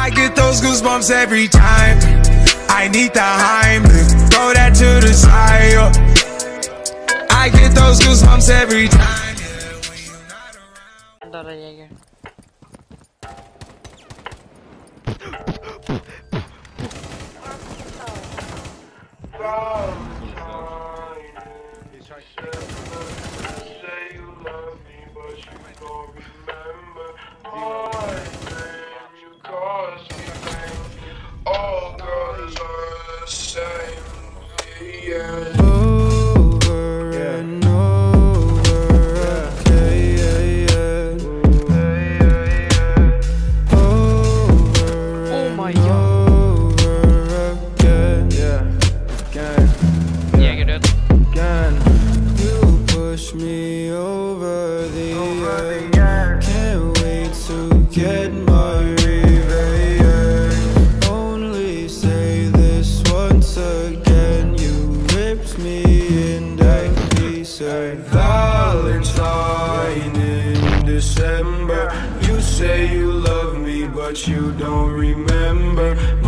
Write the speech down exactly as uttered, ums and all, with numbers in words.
I get those goosebumps every time. I need the Heimlich, throw that to the side. Yo. I get those goosebumps every time. Yeah, when you're not around. Andar Jäger. Me over the edge. Can't wait to get my revenge. Only say this once again. You ripped me into pieces. Valentine in December. You say you love me, but you don't remember.